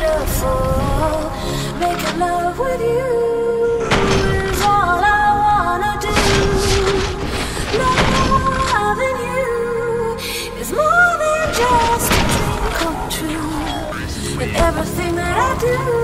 beautiful. Making love with you is all I wanna do. Loving you is more than just a dream come true. And everything that I do